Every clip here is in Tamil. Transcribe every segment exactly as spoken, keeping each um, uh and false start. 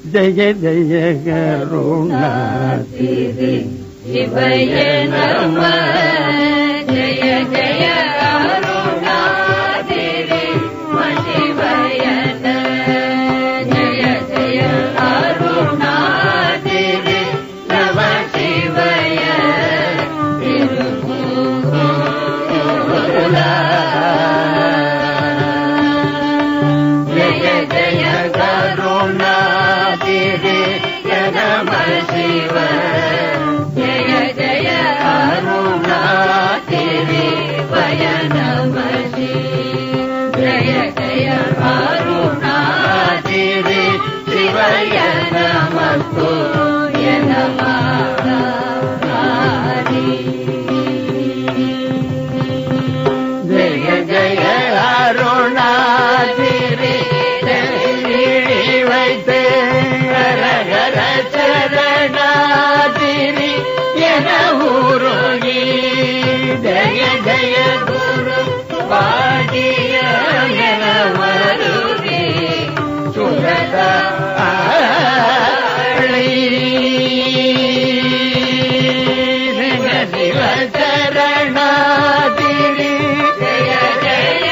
ஜய ஜய கருணாநிதி சிவய நம. ஜய ஜய அருணாநிதி சிவய ஜய ஜய அருணாநிதி நம சிவய திருமூலா. ஜய ஜய கருணாநிதி நம சிவ. ஜய ஜய அருணாநிதி வய நம ஸ்ரீ. ஜய ஜய அருணாநிதி சிவய நமஸ்து நமஹரி. ஜய ஜய அருணாநிதி வைத்து ஹரஹர சரணாதிரி என ஊருகி. ஜய ஜய குரு பாடிய என வருகி சுரதா சிவ சரணாதிரி ஜய ஜய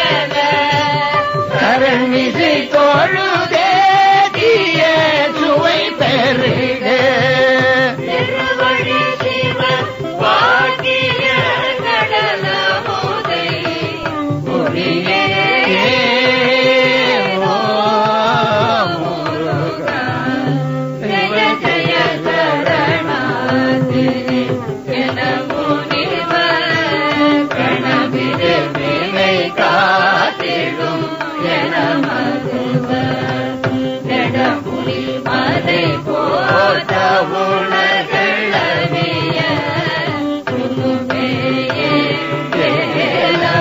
சரணிசை தொழுதே தீய சுவை பெருக. திருவடி சிவ பாட்டிய கடல மோதை புரியே முருகா. ஜய ஜய சரணாதிரி என முனிவ கணவிடு வினை காத்திடும் என மதுவ. ஜடமுனி மதை போத உணர்களவிய துணுமேயே வேலா.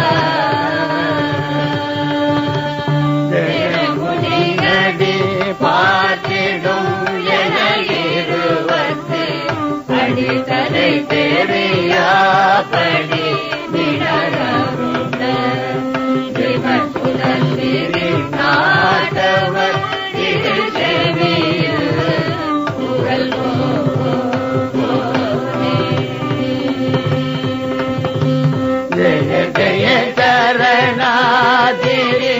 ஜடமுனி நடி பார்த்திடும் என இருவத்து அடித்தலை தெரியாபடி விடரருண்ட சிவசுதந்திரி நாட்டவர் இது செவியில் புகழோ ஜய ஜய சரணாதிரி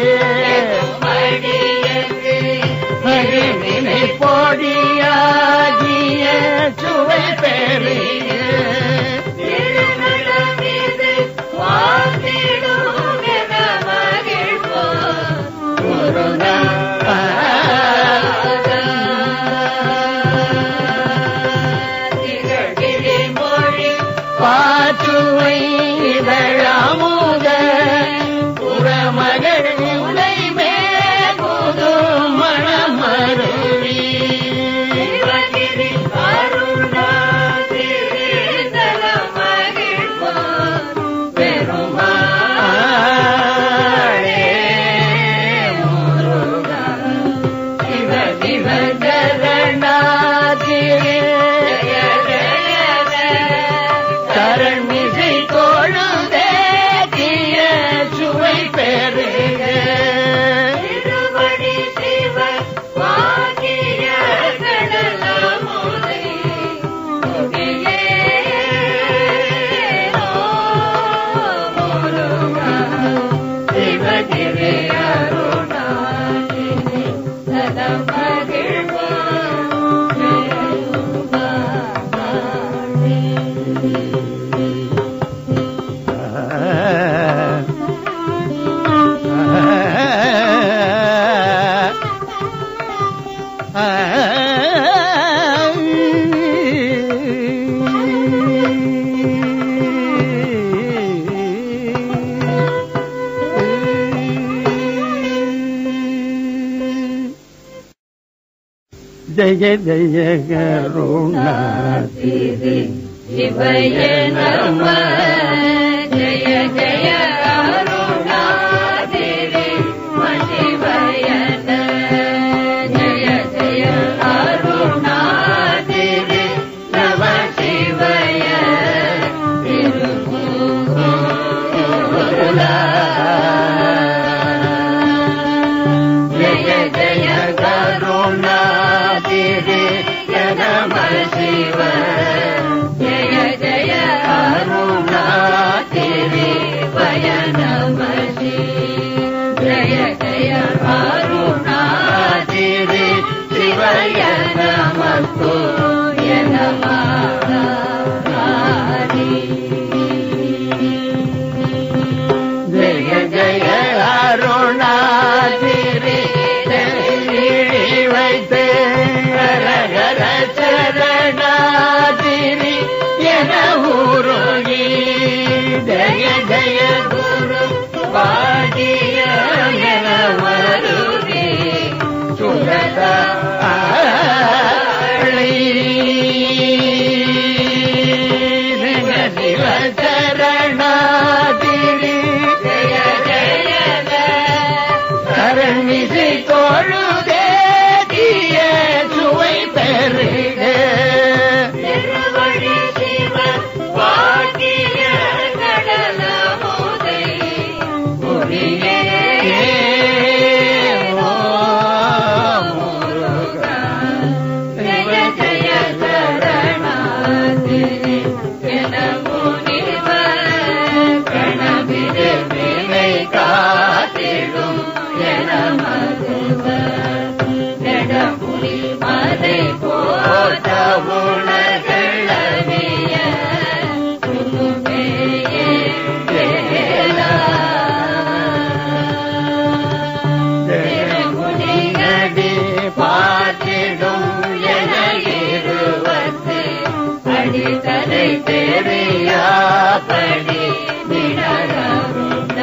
ஹரிவினை பொடியாகிய சுவை பெரிய பாற்றுவை இதழாமுத புறமகள் உலை மேகுது மணமருவி. பெருமாளே முருகா. சிவ சிவ சரணாதிரி சரண்மிசை தொழுதே தீய சுவை பெருக. திருவடி சிவ பாகிய கடல மோதை புரியே முருகா. சிவகிரி அருணாநிதி சதா மகிழ்வோ ஜய ஜய கருணாநிதி சிவய நம. ஜய ஜய அருணாநிதி சிவய ஜய ஜய அருணாநிதி நம சிவய திருமூலா. ஜய ஜய கருணாநிதி நம சிவ ஜய ஜய அருணாதிரி வய நம சிவ ஜய ஜய அருணாதிரி சிவய நமஸ்து நமஹாரி ஜய ஜய அருணாதிரி வைத்து ஹரஹர சரணாதிரி என ஊருகி ஜய ஜய குரு பாடிய என மருகி சுரத சிவ சரணாதிரி ஜய ஜய கரணிசை தோழுதே தீய சுவை பெருக திருவடி சிவ பாட்டிய கடல மோதை புரியே ஜய ஜய சரணாதிரி என முனிவ கணவிரு வினை காத்திடும் என மதுவ நடமுடி மதை போத உணர்களவிய குமுமேயே வேலா முடியடி பார்த்திடும் என இருவத்து அடித்தலை தெரியாபடி விடரமுண்ட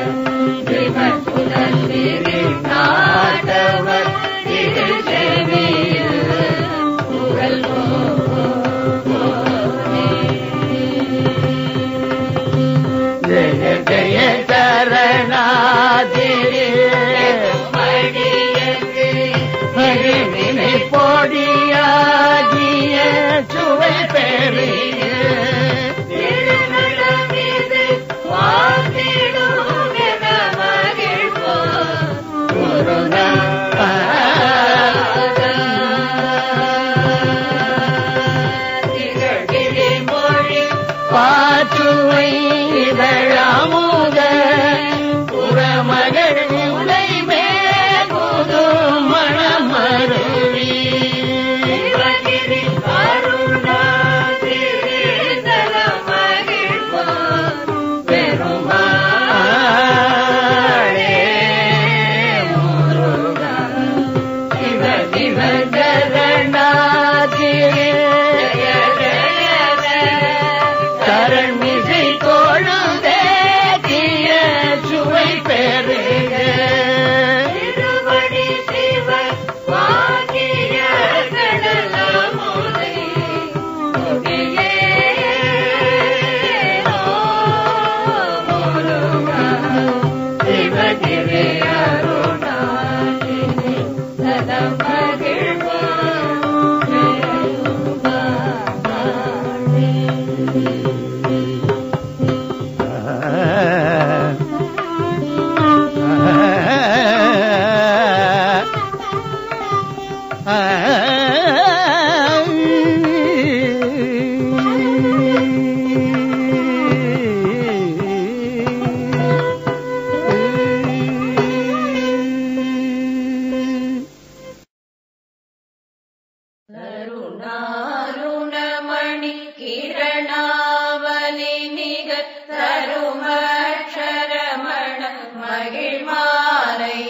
சிவசுதந்திரி நாட்டவர் திரு செவியில் புகழ் போனே ஜய ஜய சரணாதிரி மடியது மகிமினை பொடியாகிய சுவை பெரிய திருநடமிது வாழ்த்திடும் என மகிழ்வோ திகழ்கிரி மொழி பாச்சுவை இதழாமுத புறமகள் உலை மேகுது மணமருவி சிவகிரி அருணாதிரி தல மகிழ்வோ பெருமாளே முருகா சிவ சிவ சரணாதிரி ஜய ஜய சரண்மிசை தோழுதே தீய சுவை பெருக திருவடி சிவ வாகிய கடல மோதை கொடியே முருகா சிவகிரி அருணாதிரி சத மகிழ்வோ கருணாருணமணி கிரணாவலி நிக தருமக்ஷரமண மகிழ்மாலை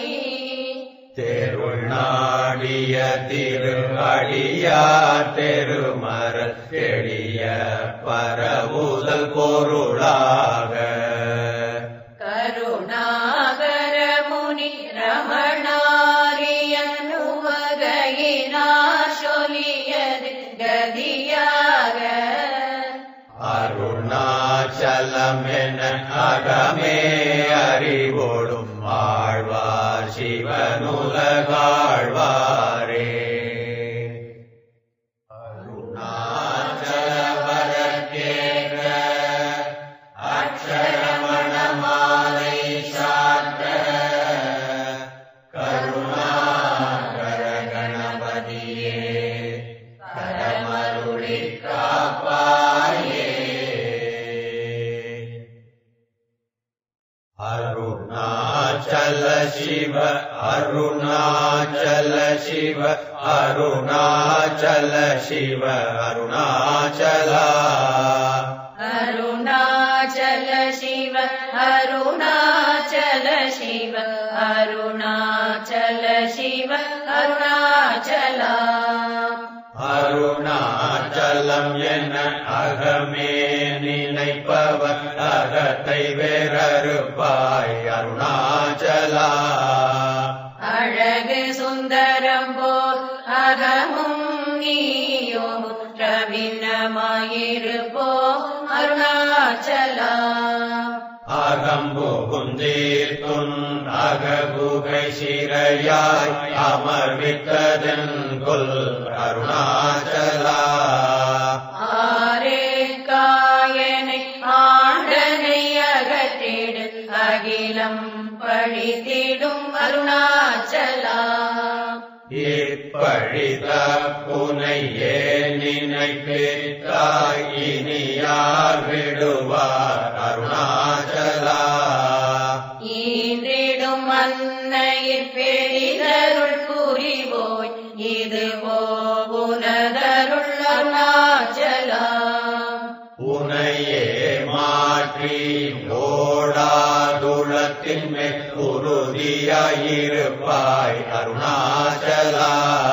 தெருநாடிய திரு அடியா தெருமர எளிய பரவுதல் பொருளாக கருணாகர முனி ரமணாரியனுவகையினார் சொல்லியது கதியாக அருணாச்சலம் என அகமே அறிவோடும் ஆழ்வார் சிவனுலகாழ்வாரே அருணாச்சலவரக்கேற்ற அக்ஷரமண மாலை சாற்ற கருணாகர கணபதியே அறமருளி காப்பாயே. அருணாச்சல சிவ அருணாச்சல சிவ அருணாச்சல சிவ அருணாச்சலா. அருணாச்சல சிவ அருணாச்சல சிவ அருணாச்சல சிவ அருணாச்சலா. அருணாச்சலம் என அகமே நினைப்பவர் அகத்தை வேறறுப்பாய் அருணாச்சலா. அழகு சுந்தரம் போல் அகமும் நீயோ ரவினமாயிருப்போ அருணாச்சலா. அகம்புகுந்தீர்த்துன் அககுகை சிறையாய் அமர்வித்ததன் கொல் அருணாச்சலா. ஆரே காயனை ஆண்டனை அகற்றிடு அகிலம் பழித்திடும் அருணாச்சலா. இப்பழித புனை ஏன் நினைப்பித்தாய் இனி யார் விடுவார் அருணாச்சலா. ஈன்றிடும் அன்னையிற் பெரிதருள் புரிவோய் இதுவோ உனதருள் அருணாச்சலா. உனையே மாற்றி ஓடாதுளத்தின் மேல் உறுதியாயிருப்பாய் அருணாச்சலா.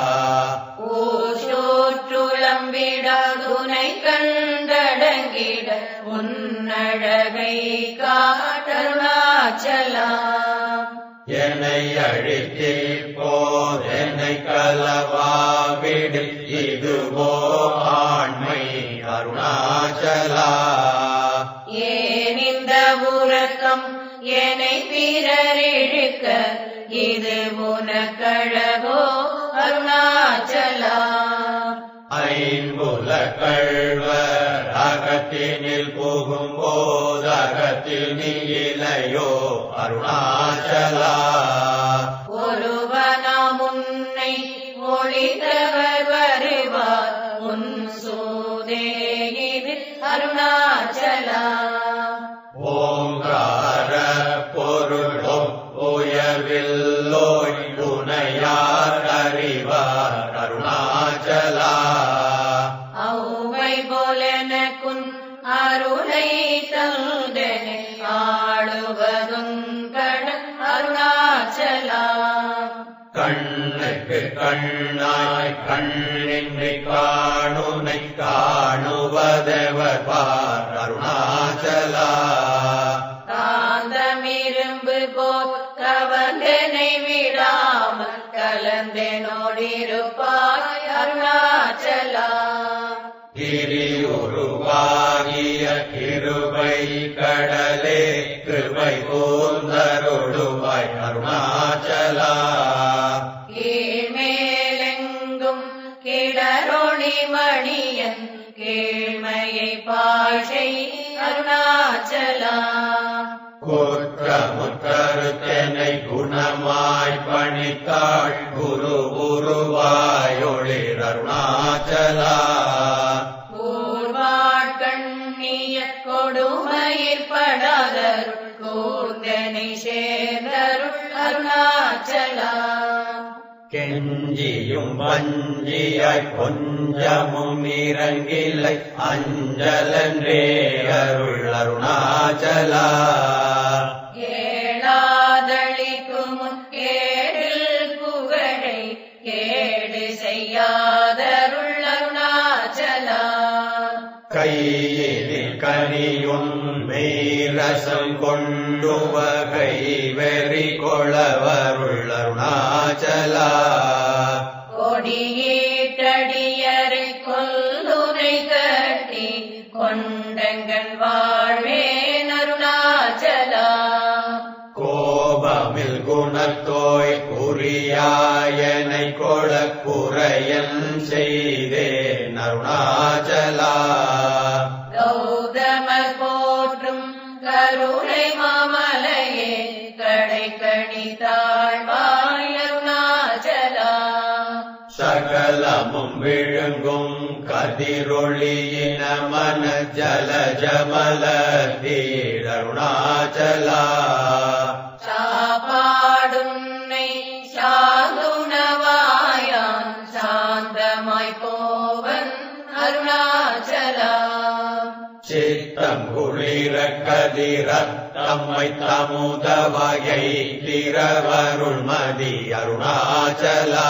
ஊசோற்றுளம் விடாதுனை கண்டடங்கிட உன்னழகை காட்டருணாச்சலா. என்னை அழித்தே போதென்னை கலவாவிடு இதுவோ ஆண்மை அருணாச்சலா. ஏன் இந்த உறக்கம் என்னை பிறர் இழுக்க இது உனக்கழகோ அருணாச்சலா. ஐம்புல கள்வர் அகத்தினில் புகும்போது அகத்தில் நீ இலையோ அருணாச்சலா. ஒருவனாம் உன்னை ஒளித்தவர் வருவார் உன் சூதே இது அருணாச்சலா. ஓங்கார பொருளும் உயர்வில்லோய் உனையார் அறிவார் அருணாச்சலா. ஔவை போலெனக்குன் அருளை தந்தனை ஆளுவதும் கட அருணாச்சலா. கண்ணுக்கு கண்ணாய் கண்ணின்றி காணுனை காணுவதெவர் பார் அருணாச்சலா. காந்தமிரும்பு போல் கவந்தனை விடாமல் கலந்தனோடிருப்பாய் அருணாச்சலா. கிரியுருவாகிய கிருபை கடலே கிருபை கூர்ந்தருளுவாய் அருணாச்சலா. கீழ்மேலெங்கும் கிடரொளி மணியன் கீழ்மையை பாஷை அருணாச்சலா. குற்றமுற்றருத்தனை குணமாய் பணித்தாள் குரு உருவாயொளிர் அருணாச்சலா. கூர்வாட்கண்ணிய கொடுமையில் படாதருள் கூர்ந்தனை சேர்ந்தருள் அருணாச்சலா. கெஞ்சியும் வஞ்சியாய் கொஞ்சமும் இறங்கிலை அஞ்சலன்றே அருள் அருணாச்சலா. கேளாதளிக்கும் கேடில் புகழை கேடு செய்யாதருள் அருணாச்சலா. கையிலில் கனியும் மெய்ரசம் கொண்டு வகை வெறி கொளவருள் அருணாச்சலா. கொடியீட்டடியரை கொல்லுரை கட்டி கொண்டங்கள் வாழ்வேன் அருணாச்சலா. கோபமில் குணத்தோய் குறியாயனை கொளக்குறையன் செய்தேன் அருணாச்சலா. கௌதமர் போற்றும் கருணை மாமலையே கடைக்கணி தாழ்வாய் அருணாச்சலா. சகல சகலமும் விழுங்கும் கதிரொளியின மன ஜலஜமல தீரருணாச்சலா சாப்பாடுன்னை சாந்துணவாயான் சாந்தமாய் போவன் அருணாச்சலா சித்தம் குளிர கதிரத்தம்மை தமுத வகை திரவருள்மதி அருணாச்சலா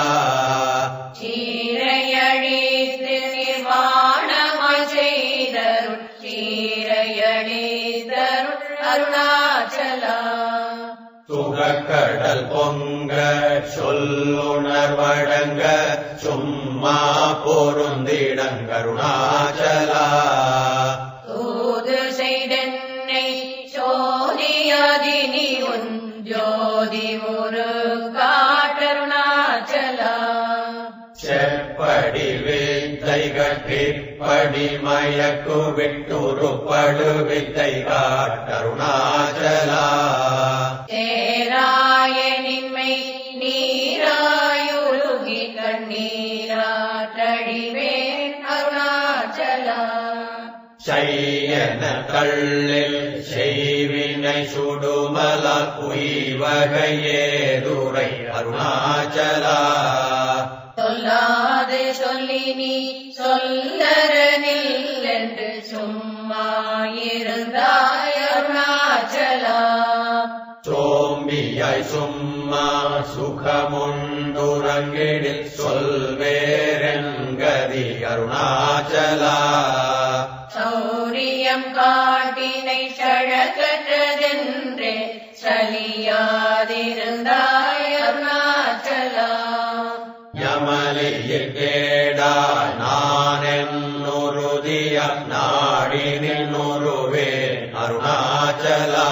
சீரையழித்து நிர்வாணமாய் செய்தருள் சீரையழித்தருள் அருணாச்சலா சுகக்கடல் பொங்க சொல்லுணர்வடங்க சும்மா பொருந்திடங்கருணாச்சலா தூது செய்தென்னை சோதியாதினி உன் ஜோதி ஒரு காட்டருணாச்சலா செப்படி வித்தை கட்டிப்படி மயக்கு விட்டுருப்படு வித்தை காட்டருணாச்சலா தேராயனின்மை நீராயுருகி கண்ணீராட்டடிவேன் அருணாச்சலா செய்யன கள்ளில் செய்வினை சுடுமல உய்வகையேதுரை அருணாச்சலா சொல்லாது சொல்லி நீ சொல்லரனில் என்று சும்மா இருந்தாய் அருணாச்சலா சோம்பியாய் சும்மா சுகமுண்டுறங்கிடில் சொல்வேரெங்கதி அருணாச்சலா சௌரியம் காட்டினை சழகற்றதென்றே சலியாதிருந்தாய் அருணாச்சலா யமலியில் கேடா நானென்னுருதிய நாடி நின்னுருவே அருணாச்சலா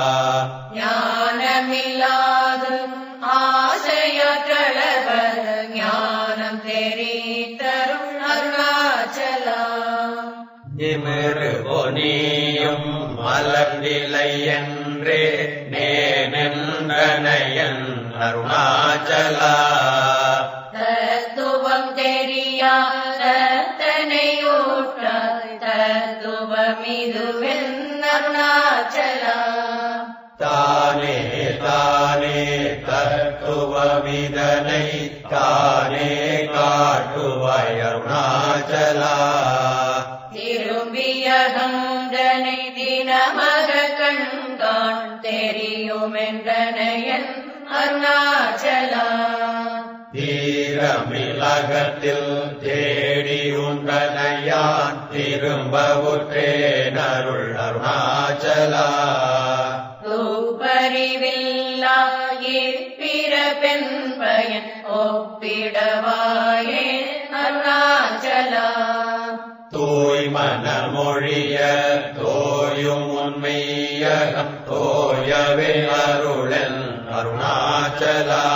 ஞானமில்லாதும் ஆசையற்றளவர் ஞானம் தெரித்தருள் அருணாச்சலா நிமிரு பொனியும் மலர்நிலை என்றே நேனென்றனையன் அருணாச்சலா தத்துவம் தெரியா தத்தனையூற்றாய் தத்துவமிதுவென் அருணாச்சலா தானே தானே தத்துவமிதனை தானே காட்டுவாய் அருணாச்சலா திரும்பிய கந்தனை தினமக கண்காண் தெரியுமென்றனையன் அருணாச்சலா தீரமிலகத்தில் தேடி உண்டனையான் திரும்பவுற்றேன் அருள் அருணாச்சலா தூப்பறிவில்லா இப்பிற பெண் பயன் ஒப்பிடவாயே அருணாச்சலா தூய் மனமொழிய தோயும் உண்மையகம் தோயவே அருளன் அருணாச்சலா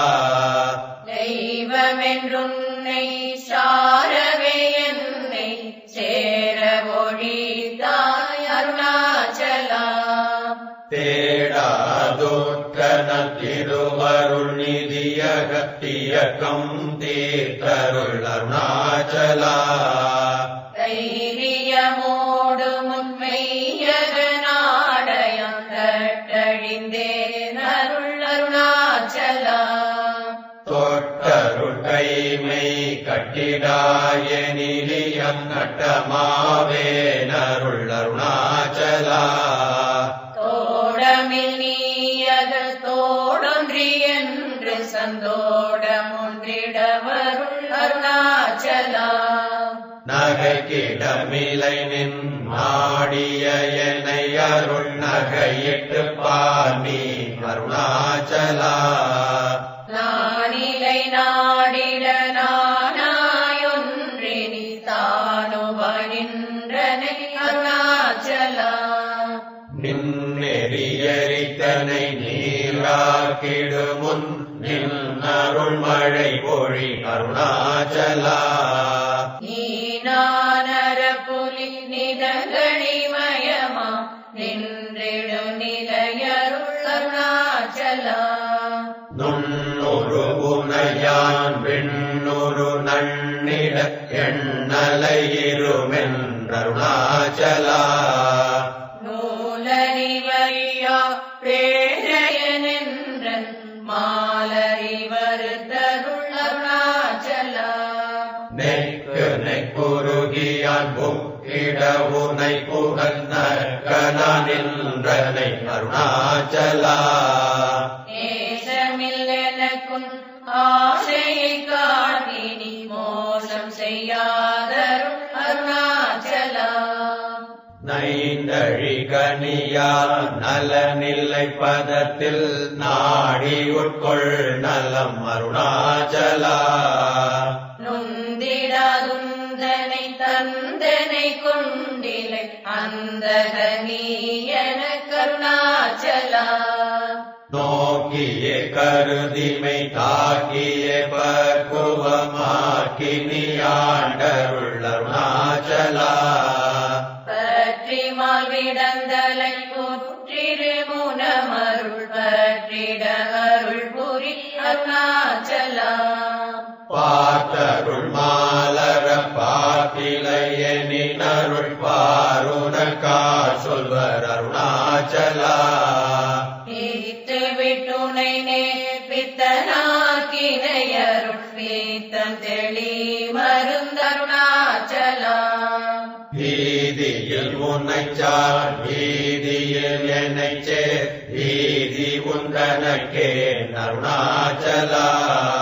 தெய்வமென்றுன்னை சாரவே என்னை சேர ஒழித்தாய் அருணாச்சலா தேடாதுற்றன திருவருள் நிதியகத்தியக்கம் தீர்த்தருள் அருணாச்சலா தைரியமோடு முன்மையக நாடயம் தட்டழிந்தேன் அருள் அருணாச்சலா தொட்டருள் கைமை கட்டிடாய நிலியம் நட்டமாவேன் அருள் அருணாச்சலா தோடமில் நீயக தோடொன்றி என்று சந்தோடமொன்றிடவருள் அருணாச்சலா நகைக்கிடமிலை நின் நாடிய என்னை அருள் நகையிட்டு பாணி அருணாச்சலா நானிலை நாடிட நானாயொன்றினி தானுவனின்றனை அருணாச்சலா நின்னெறியரித்தனை நீராக்கிடுமுன் நின் அருள் மழை பொழி அருணாச்சலா நீனானர புலி நிதகணிமயமா நின்றிடு நிலையருள் அருணாச்சலா நுண்ணுரு உனையான் விண்ணுரு நன்னி நீட எண்ணலையிருமென்றருணாச்சலா நூலறிவறியா பேரையனென்றன் மாலறிவரு தருள் அருணாச்சலா நெக்கு நெக்குருகியான் புக்கிடவுனை புகழ்நற்கனின்றனை அருணாச்சலா நேசமில்லெனக்குன் ஆசையை காட்டினி மோசம் செய்யாதருள் அருணாச்சலா நைந்தழிகனியா நலனில்லை பதத்தில் நாடி உட்கொள் நலம் அருணாச்சலா நுந்திடாதுந்தனை தந்தனை கொண்டிலை அந்தகனீயன கருணாச்சலா நோக்கியே கருதிமை தாக்கியே பக்குவமாக்கினியாண்டருள் அருணாச்சலா பற்றிமால் விடந்தலை புற்றிரு முனமருள் பற்றிட அருள் புரி அருணாச்சலா பார்த்தருள் மாலர பாத்திலையனினருள் பாருனக்கா சொல்வர் அருணாச்சலா பிரித்து விட்டுனை நேர்பித்தனாக்கினையருள் பீத்தம் தெளி மருந்தருணாச்சலா வீதியில் உன்னைச்சார் வீதியில் என்னைச் சேர் வீதி உந்தனக்கே அருணாச்சலா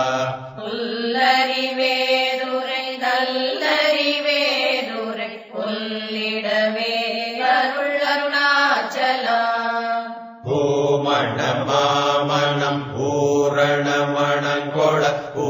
புல்லறிவேதுரை நல்லறிவேதுரை புல்லிடமே அருள் அருணாச்சலா பூமண மாமணம் பூரணமணங்கொள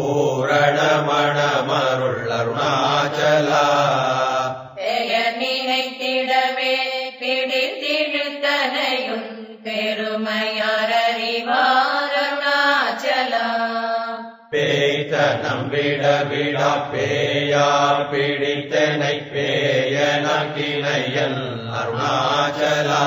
பூரணமணமருள் அருணாச்சலா பெயர் நினைத்திடவே பிடித்திழுத்தனையும் பெருமையார் அறிவார் அருணாச்சலா பேய்த்தனம் விட விடா பேயார் பிடித்தனை பேயனக்கினையன் அருணாச்சலா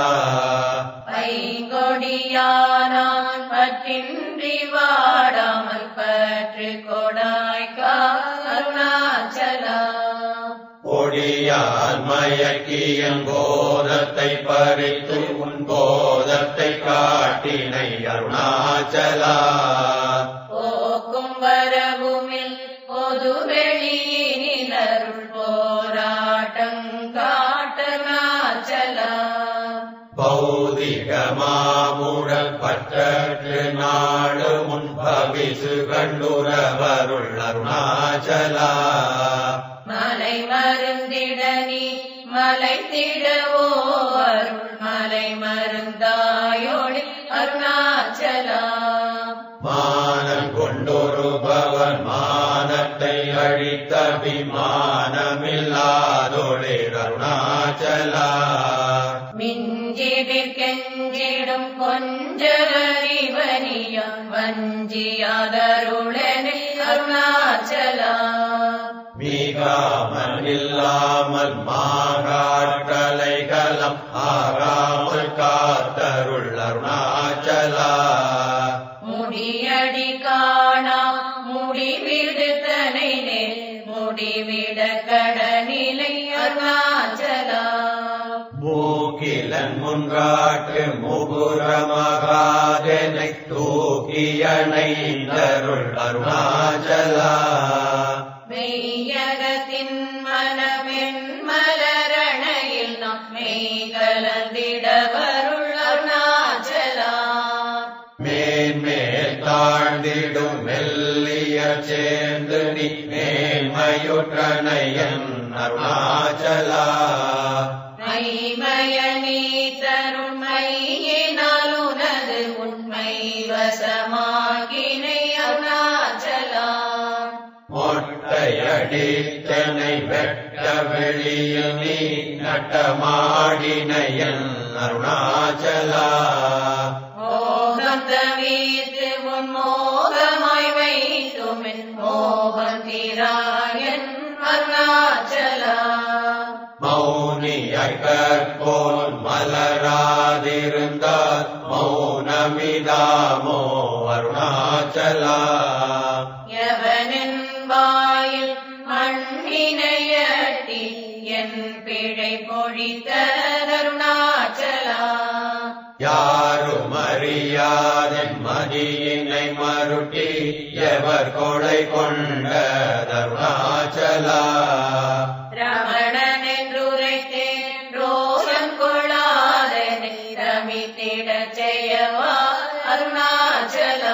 பைங்கொடியானான் பற்றின்றி வாடாமல் பற்று கொடாய்க்கா அருணாச்சலா பொடியார் மயக்கியன் போதத்தை பறித்து உன் போதத்தை காட்டினை அருணாச்சலா போக்கும் வரவுமில் பொது வெளியினில் அருள் போராட்டம் காட்டருணாச்சலா பௌதிக மாமுடல் பற்றற்று நாடு முன் பவிசு கண்டுரவருள் அருணாச்சலா மலை மருந்திட நீ மலை திடவோ அருள் மலை மருந்தாயோடி அருணாச்சலா மானம் கொண்டொருபவன் மானத்தை அழித்த விமானமில்லாதொளே அருணாச்சலா மிஞ்சிடிற் கெஞ்சிடும் கொஞ்சரறிவனியான் வஞ்சியாதருளனை அருணாச்சலா மீகாமல் இல்லாமல் மாகாற்றலைகலம் ஆகாமல் காத்தருள் அருணாச்சலா முடியடி காணா முடிவிடுத்தனை நேர் முடிவிட கடனிலை அருணாச்சலா மூக்கிலன் முன்காட்டு முகுரமகாதனை தூக்கியணைந்தருள் அருணாச்சலா மெய்யகத்தின் மனமென் மலரணையில் நாம் மெய்கலந்திட வருள் அருணாச்சலா மேன்மேல் தாழ்ந்திடும் மெல்லிய சேர்ந்து நீ மேன்மையுற்றனையன் அருணாச்சலா மைமய நீ தரும் மையினாலுனது உண்மை வசமாகினை அருணாச்சலா மொட்டையடித்தனை வெட்ட வெளியில் நீ நட்டமாடினையன் அருணாச்சலா மோகம் தவித்து உன் மோகமாய் வைத்துமென் மோகம் தீராயன் அருணாச்சலா மௌனியாய் கற்போல் மலராதிருந்தால் மௌனமிதாமோ அருணாச்சலா எவனின் வாயில் மண் வினையட்டி என் பிழை பொழித்த அருணாச்சலா யாரும் அறியாதென் மதியினை மருட்டி எவர் கொலை கொண்ட அருணாச்சலா ரமணன் என்றுரைத்தேன் ரோஷம் கொள்ளாதனை ரமித்திடச் செய்யவா அருணாச்சலா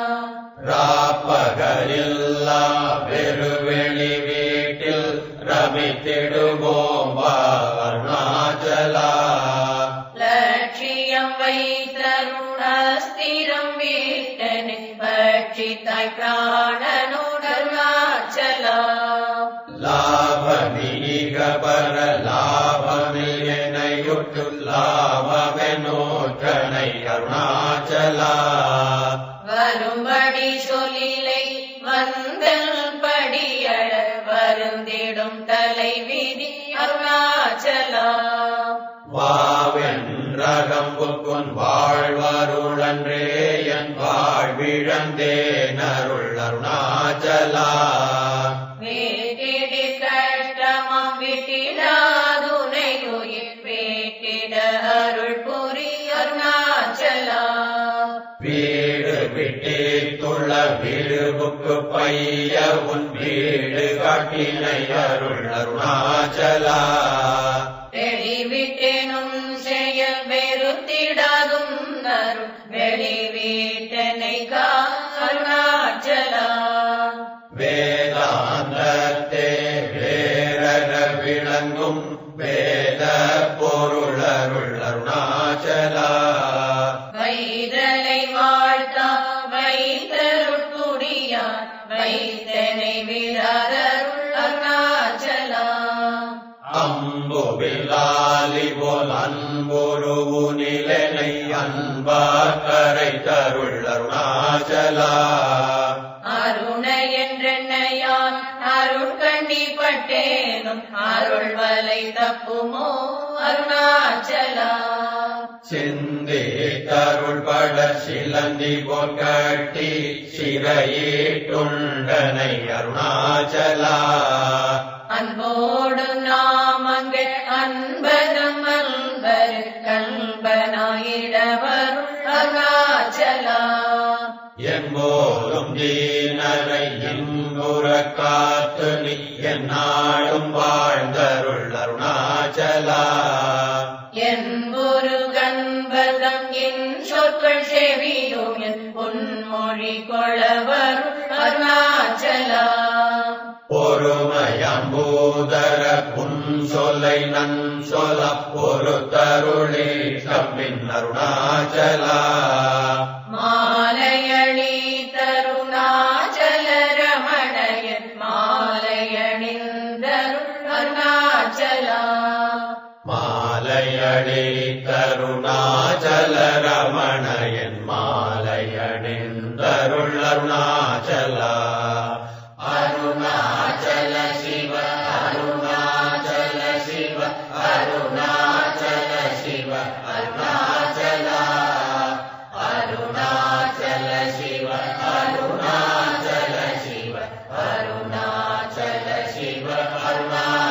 ராப்பகலில்லா பெருவெளி வீட்டில் ரமித்திடுவோம் வா அருணாச்சலா லட்சியம் வைத்தருணஸ்திரம் வீட்டனை பட்சித்தாய் பிராணனோடு அருணாச்சலா லாப நீக பர லாபமில் எனையுற்று லாபமெனோற்றனை அருணாச்சலா வரும்படி சொல்லிலை வந்தல் படியழ வருந்திடும் தலைவிதி அருணாச்சலா வாவென்றகம்புக்குன் வாழ்வருளன்றே என் வாழ்விழந்தேன் அருள் அருணாச்சலா வேட்டிடி கஷ்டமாம் விட்டிடாதுனையுயிர் வேட்டிட அருள் புரி அருணாச்சலா வீடு விட்டேத்துள்ள வீடுபுக்கு பைய உன் வீடு காட்டினை அருள் அருணாச்சலா வெளிவிட்டேனும் செயல் வெறுத்திடாதும் அருள் வெளிவீட்டனை கா அருணாச்சலா வேதாந்தத்தே வேரர விளங்கும் வேத பொருளருள் அருணாச்சலா வைதலை வாழ்த்தா வைத்தருட்குடியார் வைத்தனை விடாதருள் அருணாச்சலா அம்புவிலாலி போல் அன்புருவு நிலனை அன்பா கரை தருள் அருணாச்சலா அருண என்றென்னையான் அருள் கண்டிப்பட்டேனும் அருள் வலை தப்புமோ அருணாச்சலா சிந்தி தருள் பட சிலந்தி போல் கட்டி சிறையீட்டுண்டனை அருணாச்சலா அன்போடு நாமங்கள் அன்பதம் அன்பர் கண்பனாயிடவருள் அருணாச்சலா என்போதும் தீனரை இன்புற காத்து நீ எந்நாளும் வாழ்ந்தருள் அருணாச்சலா என்பொரு கண்பதம் என் சொற்கள் செவியும் என் பொன்மொழி கொளவருள் அருணாச்சலா பொறுமையம்பூதர புன் சொல்லை நன் சொல பொறு தருளே தம்மின் அருணாச்சலா மாலையணி தருணாச்சல ரமணயன் மாலையணிந்தருள் அருணாச்சலா மாலையணி தருணாச்சல ரமணயன் மாலையணிந்தருள் அருணாச்சலா அருணாச்சல சிவ அருணாச்சல சிவ அருணாச்சல சிவ அருணாச்சலா அருணாச்சல சிவ அருணாச்சல சிவ அருணாச்சல சிவ அருணா